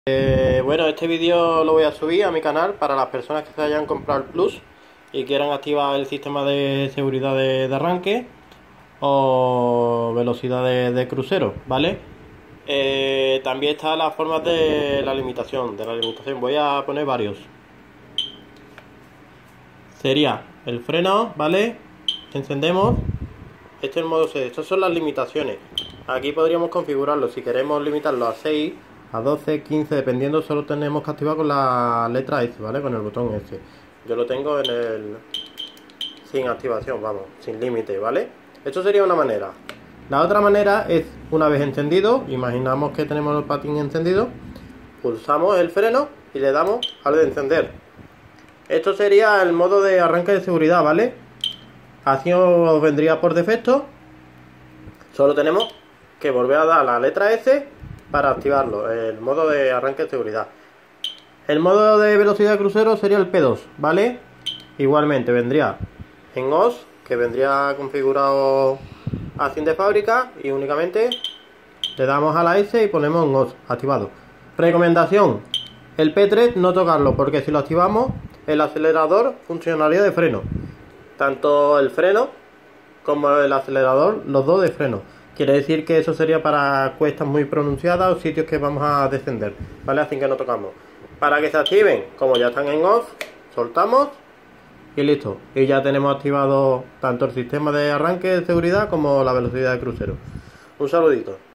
Bueno, este vídeo lo voy a subir a mi canal para las personas que se hayan comprado el Plus y quieran activar el sistema de seguridad de arranque o velocidad de crucero, ¿vale? También está las formas de la limitación, voy a poner varios. Sería el freno, ¿vale? Encendemos. Este es el modo 6. Estas son las limitaciones. Aquí podríamos configurarlo. Si queremos limitarlo a 6, a 12, 15, dependiendo, solo tenemos que activar con la letra S, ¿vale? Con el botón S. Yo lo tengo en el... sin activación, vamos, sin límite, ¿vale? Esto sería una manera. La otra manera es, una vez encendido, imaginamos que tenemos el patín encendido, pulsamos el freno y le damos al de encender. Esto sería el modo de arranque de seguridad, ¿vale? Así os vendría por defecto. Solo tenemos que volver a dar la letra S para activarlo, el modo de arranque de seguridad. El modo de velocidad de crucero sería el P2, ¿vale? Igualmente vendría en OS, que vendría configurado así de fábrica, y únicamente le damos a la S y ponemos en OS activado. Recomendación: el P3 no tocarlo, porque si lo activamos el acelerador funcionaría de freno. Tanto el freno como el acelerador, los dos de freno. Quiere decir que eso sería para cuestas muy pronunciadas o sitios que vamos a descender, ¿vale? Así que no tocamos. Para que se activen, como ya están en off, soltamos y listo. Y ya tenemos activado tanto el sistema de arranque de seguridad como la velocidad de crucero. Un saludito.